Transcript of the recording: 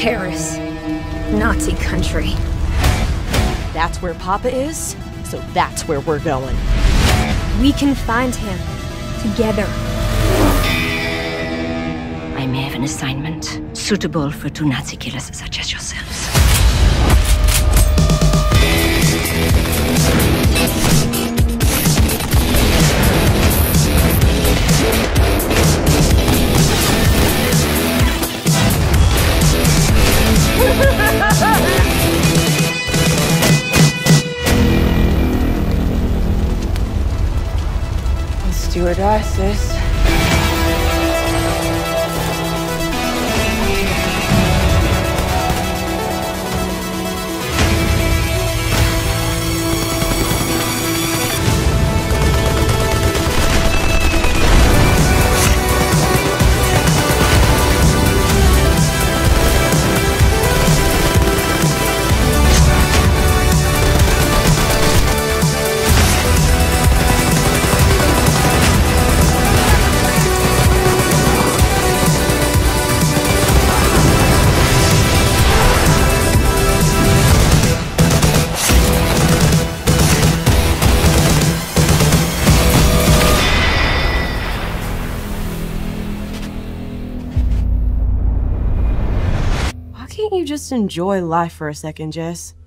Paris. Nazi country. That's where Papa is, so that's where we're going. We can find him. Together. I may have an assignment suitable for two Nazi killers such as yourselves. Stewardesses. Why can't you just enjoy life for a second, Jess?